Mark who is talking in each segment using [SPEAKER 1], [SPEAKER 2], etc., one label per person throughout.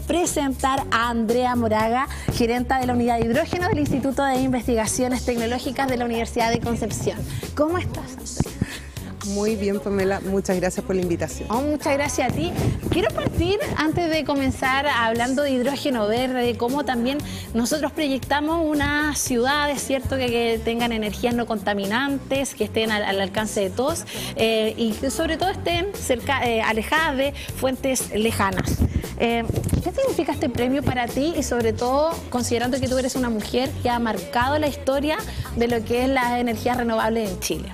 [SPEAKER 1] presentar a Andrea Moraga, gerenta de la unidad de hidrógeno del Instituto de Investigaciones Tecnológicas de la Universidad de Concepción. ¿Cómo estás, Andrea?
[SPEAKER 2] Muy bien, Pamela, muchas gracias por la invitación.
[SPEAKER 1] Muchas gracias a ti. Quiero partir, antes de comenzar, hablando de hidrógeno verde, de cómo también nosotros proyectamos unas ciudades, ¿cierto?, que tengan energías no contaminantes, que estén al alcance de todos y que sobre todo estén alejadas de fuentes lejanas. ¿Qué significa este premio para ti y sobre todo considerando que tú eres una mujer que ha marcado la historia de lo que es las energías renovables en Chile?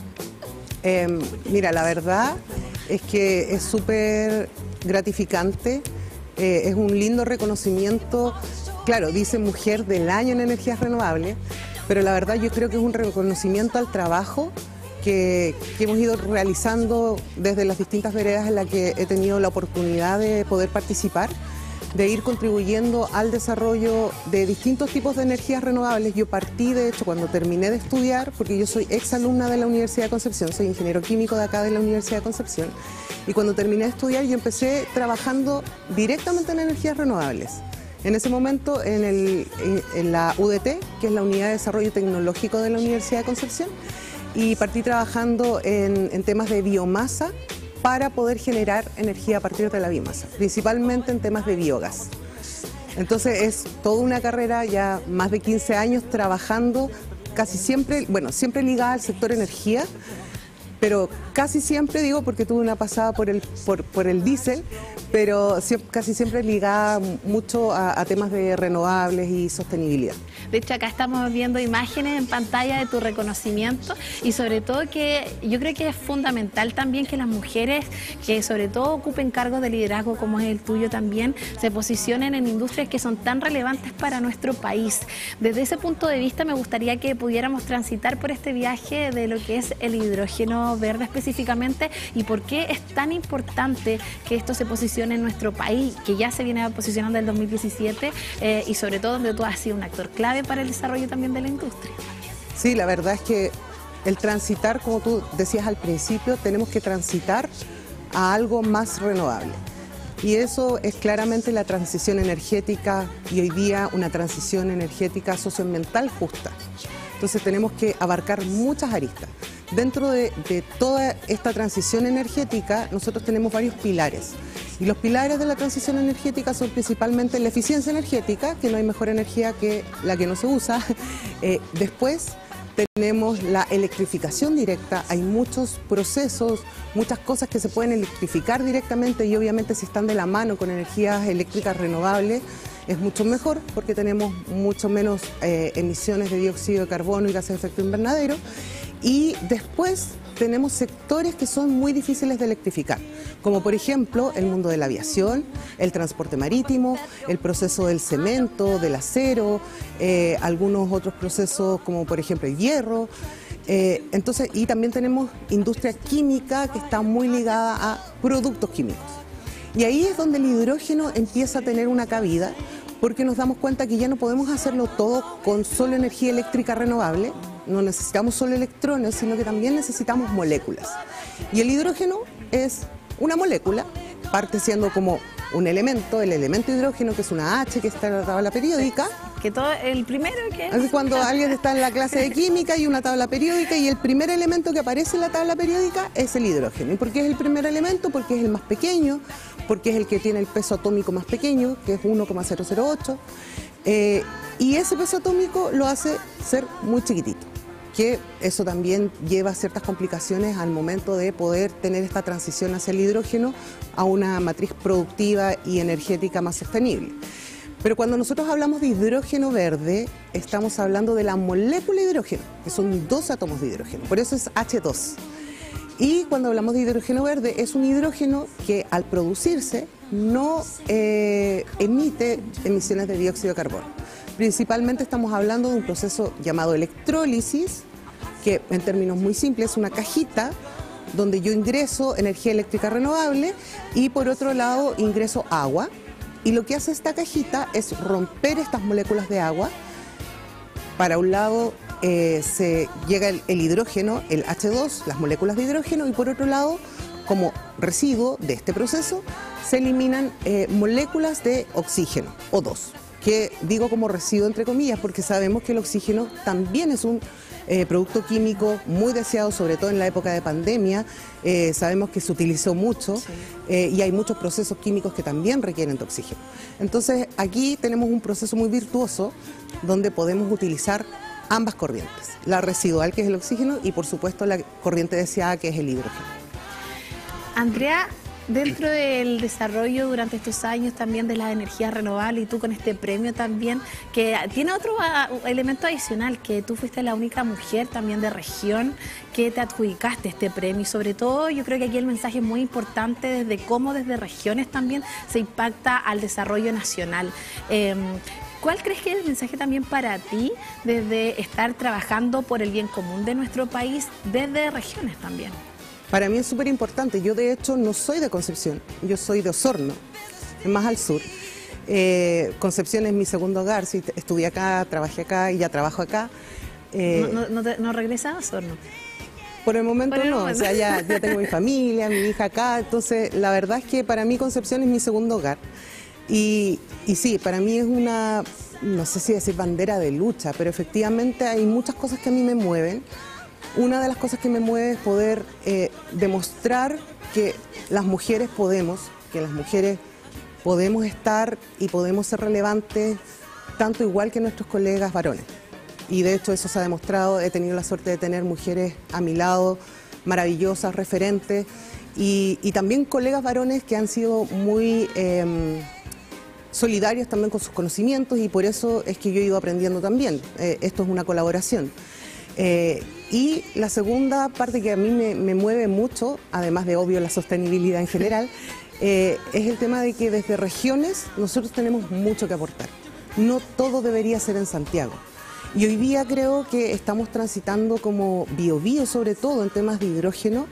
[SPEAKER 2] Mira, la verdad es que es súper gratificante, es un lindo reconocimiento. Claro, dice Mujer del Año en Energías Renovables, pero la verdad yo creo que es un reconocimiento al trabajo que hemos ido realizando desde las distintas veredas en las que he tenido la oportunidad de poder participar, de ir contribuyendo al desarrollo de distintos tipos de energías renovables. Yo partí, de hecho, cuando terminé de estudiar, porque yo soy exalumna de la Universidad de Concepción, soy ingeniero químico de acá de la Universidad de Concepción, y cuando terminé de estudiar yo empecé trabajando directamente en energías renovables. En ese momento en la UDT, que es la Unidad de Desarrollo Tecnológico de la Universidad de Concepción, y partí trabajando en temas de biomasa, para poder generar energía a partir de la biomasa, principalmente en temas de biogás. Entonces es toda una carrera, ya más de 15 años trabajando, casi siempre, bueno, siempre ligada al sector energía, pero casi siempre, digo, porque tuve una pasada por el diésel, pero casi siempre ligada mucho a temas de renovables y sostenibilidad.
[SPEAKER 1] De hecho, acá estamos viendo imágenes en pantalla de tu reconocimiento y sobre todo que yo creo que es fundamental también que las mujeres que sobre todo ocupen cargos de liderazgo como es el tuyo también, se posicionen en industrias que son tan relevantes para nuestro país. Desde ese punto de vista me gustaría que pudiéramos transitar por este viaje de lo que es el hidrógeno verde específicamente y por qué es tan importante que esto se posicione en nuestro país, que ya se viene posicionando en el 2017 y sobre todo donde tú has sido un actor clave para el desarrollo también de la industria.
[SPEAKER 2] Sí, la verdad es que el transitar, como tú decías al principio, tenemos que transitar a algo más renovable. Y eso es claramente la transición energética y hoy día una transición energética socioambiental justa. Entonces tenemos que abarcar muchas aristas. Dentro de toda esta transición energética nosotros tenemos varios pilares. Y los pilares de la transición energética son principalmente la eficiencia energética, que no hay mejor energía que la que no se usa. Después tenemos la electrificación directa, hay muchos procesos, muchas cosas que se pueden electrificar directamente y obviamente si están de la mano con energías eléctricas renovables es mucho mejor porque tenemos mucho menos emisiones de dióxido de carbono y gases de efecto invernadero. Y después tenemos sectores que son muy difíciles de electrificar, como por ejemplo el mundo de la aviación, el transporte marítimo, el proceso del cemento, del acero, algunos otros procesos como por ejemplo el hierro. Entonces, y también tenemos industria química que está muy ligada a productos químicos. Y ahí es donde el hidrógeno empieza a tener una cabida, porque nos damos cuenta que ya no podemos hacerlo todo con solo energía eléctrica renovable. No necesitamos solo electrones, sino que también necesitamos moléculas. Y el hidrógeno es una molécula, parte siendo como un elemento, el elemento hidrógeno, que es una H que está en la tabla periódica.
[SPEAKER 1] Que todo, el primero que es...
[SPEAKER 2] Así cuando alguien está en la clase de química y una tabla periódica y el primer elemento que aparece en la tabla periódica es el hidrógeno. ¿Y por qué es el primer elemento? Porque es el más pequeño, porque es el que tiene el peso atómico más pequeño, que es 1,008. Y ese peso atómico lo hace ser muy chiquitito, que eso también lleva ciertas complicaciones al momento de poder tener esta transición hacia el hidrógeno a una matriz productiva y energética más sostenible. Pero cuando nosotros hablamos de hidrógeno verde, estamos hablando de la molécula de hidrógeno, que son 2 átomos de hidrógeno, por eso es H2. Y cuando hablamos de hidrógeno verde, es un hidrógeno que al producirse no emite emisiones de dióxido de carbono. Principalmente estamos hablando de un proceso llamado electrólisis, que en términos muy simples es una cajita donde yo ingreso energía eléctrica renovable y por otro lado ingreso agua. Y lo que hace esta cajita es romper estas moléculas de agua. Para un lado se llega el hidrógeno, el H2, las moléculas de hidrógeno, y por otro lado, como residuo de este proceso se eliminan moléculas de oxígeno, O2, que digo como residuo entre comillas porque sabemos que el oxígeno también es un producto químico muy deseado, sobre todo en la época de pandemia. Sabemos que se utilizó mucho, y hay muchos procesos químicos que también requieren de oxígeno. Entonces aquí tenemos un proceso muy virtuoso donde podemos utilizar ambas corrientes, la residual, que es el oxígeno, y por supuesto la corriente deseada, que es el hidrógeno.
[SPEAKER 1] Andrea, dentro del desarrollo durante estos años también de las energías renovables, y tú con este premio también, que tiene otro elemento adicional, que tú fuiste la única mujer también de región que te adjudicaste este premio, y sobre todo yo creo que aquí el mensaje es muy importante desde cómo desde regiones también se impacta al desarrollo nacional. ¿Cuál crees que es el mensaje también para ti desde estar trabajando por el bien común de nuestro país desde regiones también?
[SPEAKER 2] Para mí es súper importante. Yo de hecho no soy de Concepción, yo soy de Osorno, más al sur. Concepción es mi segundo hogar, sí, estudié acá, trabajé acá y ya trabajo acá.
[SPEAKER 1] ¿No regresas a Osorno?
[SPEAKER 2] Por el momento no, o sea, ya tengo mi familia, mi hija acá, entonces la verdad es que para mí Concepción es mi segundo hogar. Y sí, para mí es una, no sé si decir bandera de lucha, pero efectivamente hay muchas cosas que a mí me mueven. Una de las cosas que me mueve es poder demostrar que las mujeres podemos estar y podemos ser relevantes tanto igual que nuestros colegas varones. Y de hecho eso se ha demostrado, he tenido la suerte de tener mujeres a mi lado, maravillosas, referentes, y también colegas varones que han sido muy solidarios también con sus conocimientos, y por eso es que yo he ido aprendiendo también. Esto es una colaboración. Y la segunda parte que a mí me mueve mucho, además de obvio la sostenibilidad en general, es el tema de que desde regiones nosotros tenemos mucho que aportar. No todo debería ser en Santiago. Y hoy día creo que estamos transitando como Biobío, sobre todo en temas de hidrógeno.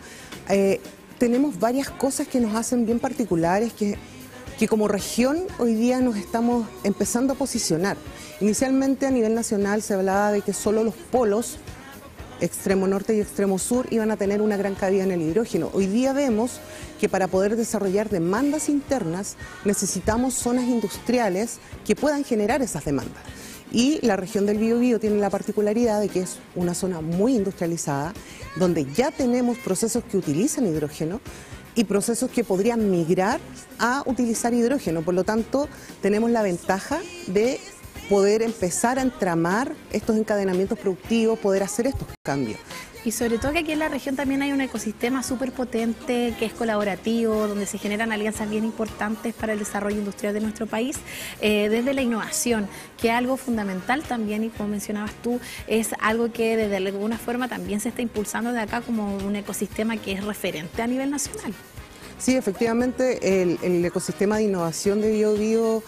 [SPEAKER 2] Tenemos varias cosas que nos hacen bien particulares, que como región hoy día nos estamos empezando a posicionar. Inicialmente a nivel nacional se hablaba de que solo los polos, extremo norte y extremo sur, iban a tener una gran cabida en el hidrógeno. Hoy día vemos que para poder desarrollar demandas internas necesitamos zonas industriales que puedan generar esas demandas. Y la región del Biobío tiene la particularidad de que es una zona muy industrializada, donde ya tenemos procesos que utilizan hidrógeno y procesos que podrían migrar a utilizar hidrógeno. Por lo tanto, tenemos la ventaja de poder empezar a entramar estos encadenamientos productivos, poder hacer estos cambios.
[SPEAKER 1] Y sobre todo que aquí en la región también hay un ecosistema súper potente, que es colaborativo, donde se generan alianzas bien importantes para el desarrollo industrial de nuestro país, desde la innovación, que es algo fundamental también, y como mencionabas tú, es algo que desde alguna forma también se está impulsando de acá como un ecosistema que es referente a nivel nacional.
[SPEAKER 2] Sí, efectivamente, el ecosistema de innovación de Biobío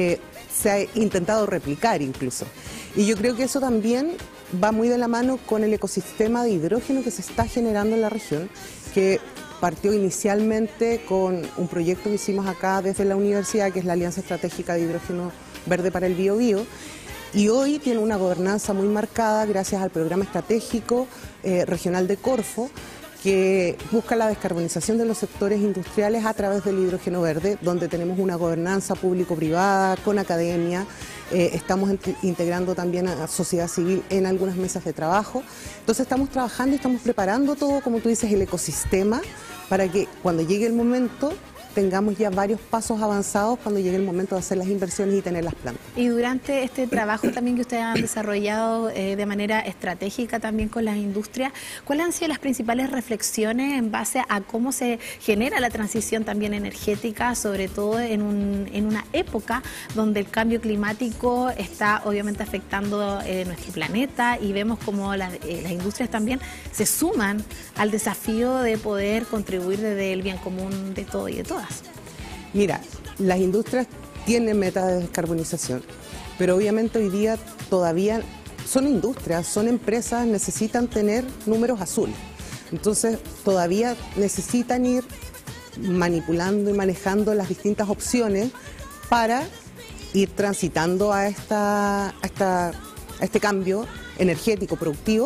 [SPEAKER 2] se ha intentado replicar incluso. Y yo creo que eso también va muy de la mano con el ecosistema de hidrógeno que se está generando en la región, que partió inicialmente con un proyecto que hicimos acá desde la universidad, que es la Alianza Estratégica de Hidrógeno Verde para el Biobío, y hoy tiene una gobernanza muy marcada gracias al programa estratégico regional de Corfo, que busca la descarbonización de los sectores industriales a través del hidrógeno verde, donde tenemos una gobernanza público-privada con academia. Estamos integrando también a sociedad civil en algunas mesas de trabajo. Entonces estamos trabajando y estamos preparando todo, como tú dices, el ecosistema, para que cuando llegue el momento tengamos ya varios pasos avanzados cuando llegue el momento de hacer las inversiones y tener las plantas.
[SPEAKER 1] Y durante este trabajo también que ustedes han desarrollado de manera estratégica también con las industrias, ¿cuáles han sido las principales reflexiones en base a cómo se genera la transición también energética, sobre todo en una época donde el cambio climático está obviamente afectando nuestro planeta, y vemos como las industrias también se suman al desafío de poder contribuir desde el bien común de todo y de todas?
[SPEAKER 2] Mira, las industrias tienen metas de descarbonización, pero obviamente hoy día todavía son industrias, son empresas, necesitan tener números azules. Entonces todavía necesitan ir manipulando y manejando las distintas opciones para ir transitando a este cambio energético productivo,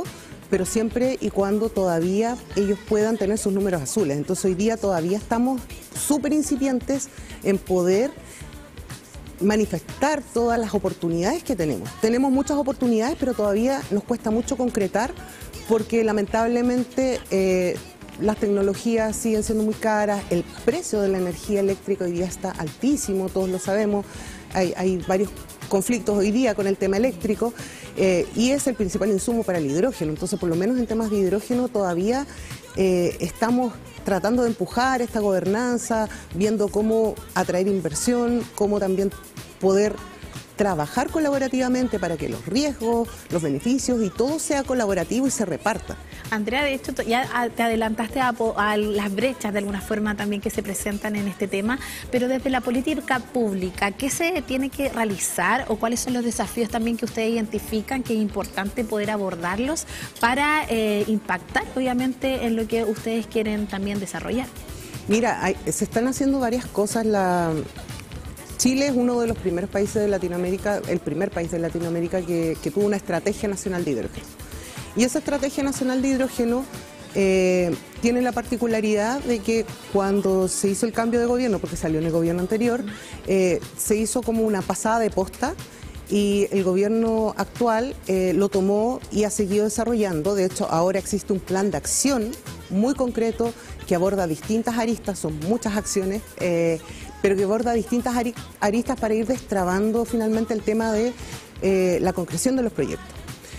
[SPEAKER 2] pero siempre y cuando todavía ellos puedan tener sus números azules. Entonces hoy día todavía estamos súper incipientes en poder manifestar todas las oportunidades que tenemos. Tenemos muchas oportunidades, pero todavía nos cuesta mucho concretar porque lamentablemente las tecnologías siguen siendo muy caras, el precio de la energía eléctrica hoy día está altísimo, todos lo sabemos, hay varios conflictos hoy día con el tema eléctrico y es el principal insumo para el hidrógeno. Entonces, por lo menos en temas de hidrógeno todavía estamos tratando de empujar esta gobernanza, viendo cómo atraer inversión, cómo también poder trabajar colaborativamente para que los riesgos, los beneficios y todo sea colaborativo y se reparta.
[SPEAKER 1] Andrea, de hecho, ya te adelantaste a las brechas de alguna forma también que se presentan en este tema, pero desde la política pública, ¿qué se tiene que realizar o cuáles son los desafíos también que ustedes identifican que es importante poder abordarlos para impactar obviamente en lo que ustedes quieren también desarrollar?
[SPEAKER 2] Mira, se están haciendo varias cosas. Chile es uno de los primeros países de Latinoamérica, el primer país de Latinoamérica que tuvo una estrategia nacional de hidrógeno. Y esa estrategia nacional de hidrógeno tiene la particularidad de que cuando se hizo el cambio de gobierno, porque salió en el gobierno anterior, se hizo como una pasada de posta y el gobierno actual lo tomó y ha seguido desarrollando. De hecho, ahora existe un plan de acción muy concreto que aborda distintas aristas, son muchas acciones, pero que aborda distintas aristas para ir destrabando finalmente el tema de la concreción de los proyectos.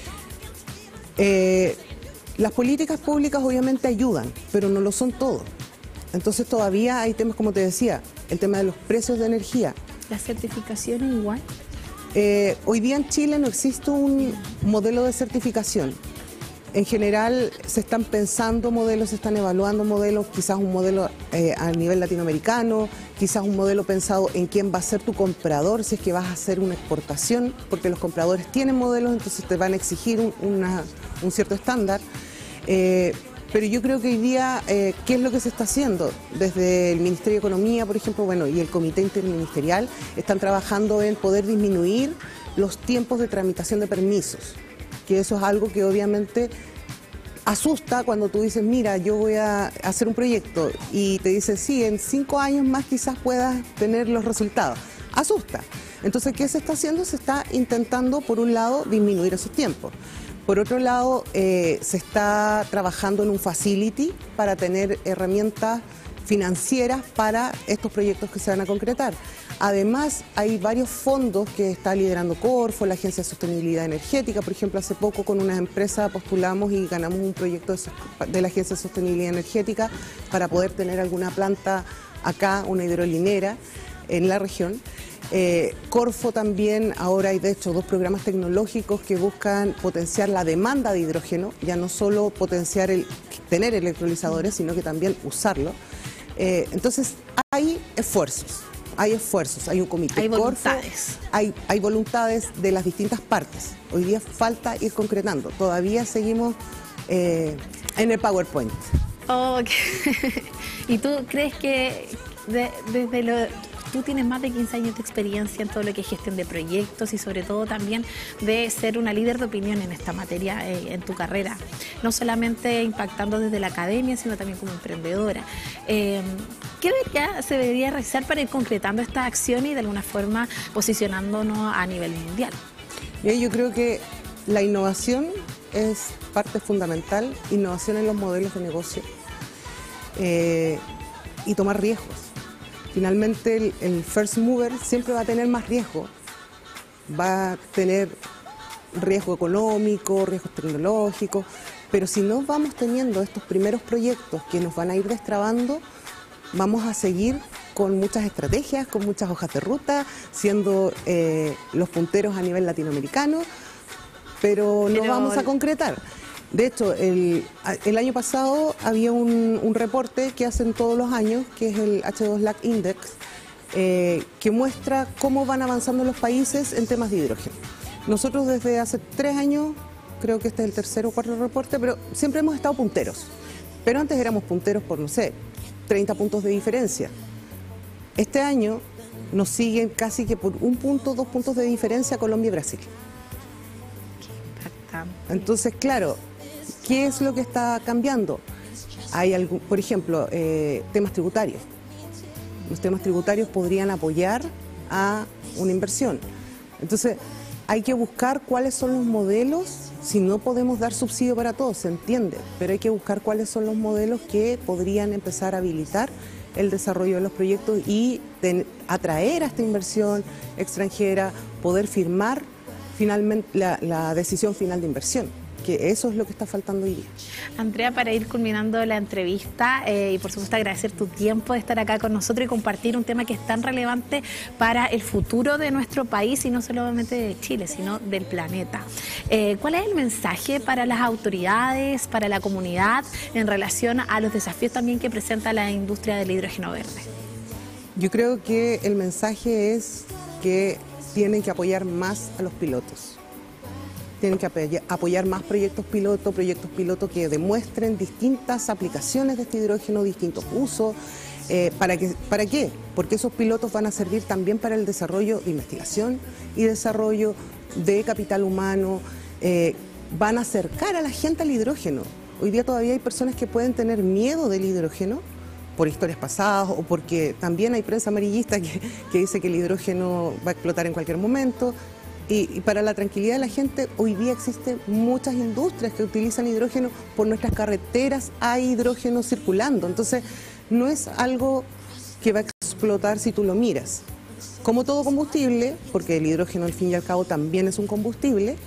[SPEAKER 2] Las políticas públicas obviamente ayudan, pero no lo son todo. Entonces todavía hay temas, como te decía, el tema de los precios de energía.
[SPEAKER 1] ¿Las certificaciones igual?
[SPEAKER 2] Hoy día en Chile no existe un modelo de certificación. En general se están pensando modelos, se están evaluando modelos, quizás un modelo a nivel latinoamericano, quizás un modelo pensado en quién va a ser tu comprador, si es que vas a hacer una exportación, porque los compradores tienen modelos, entonces te van a exigir un cierto estándar. Pero yo creo que hoy día, ¿qué es lo que se está haciendo? Desde el Ministerio de Economía, por ejemplo, bueno, y el Comité Interministerial, están trabajando en poder disminuir los tiempos de tramitación de permisos, que eso es algo que obviamente asusta cuando tú dices, mira, yo voy a hacer un proyecto y te dicen, sí, en 5 años más quizás puedas tener los resultados. Asusta. Entonces, ¿qué se está haciendo? Se está intentando, por un lado, disminuir esos tiempos. Por otro lado, se está trabajando en un facility para tener herramientas financieras para estos proyectos que se van a concretar. Además, hay varios fondos que está liderando Corfo, la Agencia de Sostenibilidad Energética. Por ejemplo, hace poco con una empresa postulamos y ganamos un proyecto de la Agencia de Sostenibilidad Energética para poder tener alguna planta acá, una hidrolinera en la región. Corfo también, ahora hay de hecho 2 programas tecnológicos que buscan potenciar la demanda de hidrógeno, ya no solo potenciar tener electrolizadores, sino que también usarlo. Entonces hay esfuerzos, hay un comité.
[SPEAKER 1] Hay voluntades.
[SPEAKER 2] Corfo, hay voluntades de las distintas partes. Hoy día falta ir concretando, todavía seguimos en el PowerPoint.
[SPEAKER 1] Okay. ¿Y tú crees que tú tienes más de 15 años de experiencia en todo lo que es gestión de proyectos y sobre todo también de ser una líder de opinión en esta materia en tu carrera, no solamente impactando desde la academia, sino también como emprendedora? ¿Qué se debería realizar para ir concretando esta acción y de alguna forma posicionándonos a nivel mundial?
[SPEAKER 2] Yo creo que la innovación es parte fundamental, innovación en los modelos de negocio y tomar riesgos. Finalmente el first mover siempre va a tener más riesgo, va a tener riesgo económico, riesgos tecnológicos, pero si no vamos teniendo estos primeros proyectos que nos van a ir destrabando, vamos a seguir con muchas estrategias, con muchas hojas de ruta, siendo los punteros a nivel latinoamericano, pero no vamos a concretar. De hecho, el año pasado había un reporte que hacen todos los años, que es el H2LAC Index, que muestra cómo van avanzando los países en temas de hidrógeno. Nosotros desde hace 3 años, creo que este es el 3.º o 4.º reporte, pero siempre hemos estado punteros. Pero antes éramos punteros por, no sé, 30 puntos de diferencia. Este año nos siguen casi que por 1 punto, 2 puntos de diferencia Colombia y Brasil. Entonces, claro, ¿Qué es lo que está cambiando? Hay algún, por ejemplo, temas tributarios. Los temas tributarios podrían apoyar a una inversión. Entonces, hay que buscar cuáles son los modelos. Si no podemos dar subsidio para todos, se entiende, pero hay que buscar cuáles son los modelos que podrían empezar a habilitar el desarrollo de los proyectos y atraer a esta inversión extranjera, poder firmar finalmente la decisión final de inversión, que eso es lo que está faltando hoy día.
[SPEAKER 1] Andrea, para ir culminando la entrevista y por supuesto agradecer tu tiempo de estar acá con nosotros y compartir un tema que es tan relevante para el futuro de nuestro país y no solamente de Chile, sino del planeta. ¿Cuál es el mensaje para las autoridades, para la comunidad en relación a los desafíos también que presenta la industria del hidrógeno verde?
[SPEAKER 2] Yo creo que el mensaje es que tienen que apoyar más a los pilotos. Tienen que apoyar más proyectos piloto que demuestren distintas aplicaciones de este hidrógeno, distintos usos. ¿Para qué? Porque esos pilotos van a servir también para el desarrollo de investigación y desarrollo de capital humano, van a acercar a la gente al hidrógeno. Hoy día todavía hay personas que pueden tener miedo del hidrógeno por historias pasadas o porque también hay prensa amarillista que dice que el hidrógeno va a explotar en cualquier momento. Y para la tranquilidad de la gente, hoy día existen muchas industrias que utilizan hidrógeno, por nuestras carreteras hay hidrógeno circulando, entonces no es algo que va a explotar si tú lo miras. Como todo combustible, porque el hidrógeno al fin y al cabo también es un combustible,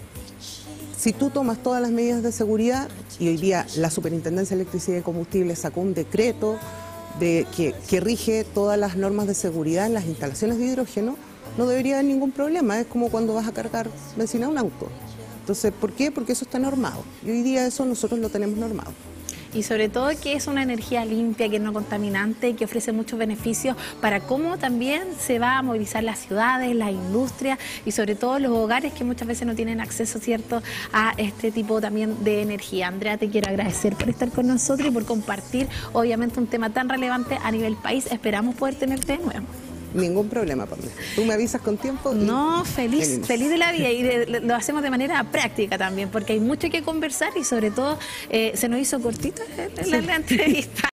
[SPEAKER 2] si tú tomas todas las medidas de seguridad, y hoy día la Superintendencia de Electricidad y Combustibles sacó un decreto que rige todas las normas de seguridad en las instalaciones de hidrógeno, no debería haber ningún problema, es como cuando vas a cargar benzina a un auto. Entonces, ¿por qué? Porque eso está normado. Y hoy día eso nosotros lo tenemos normado.
[SPEAKER 1] Y sobre todo que es una energía limpia, que es no contaminante, que ofrece muchos beneficios para cómo también se va a movilizar las ciudades, las industrias y sobre todo los hogares que muchas veces no tienen acceso, ¿cierto?, a este tipo también de energía. Andrea, te quiero agradecer por estar con nosotros y por compartir obviamente un tema tan relevante a nivel país. Esperamos poder tenerte de nuevo.
[SPEAKER 2] Ningún problema, Pamela. Tú me avisas con tiempo.
[SPEAKER 1] No, feliz de la vida y lo hacemos de manera práctica también, porque hay mucho que conversar y sobre todo se nos hizo cortito la entrevista.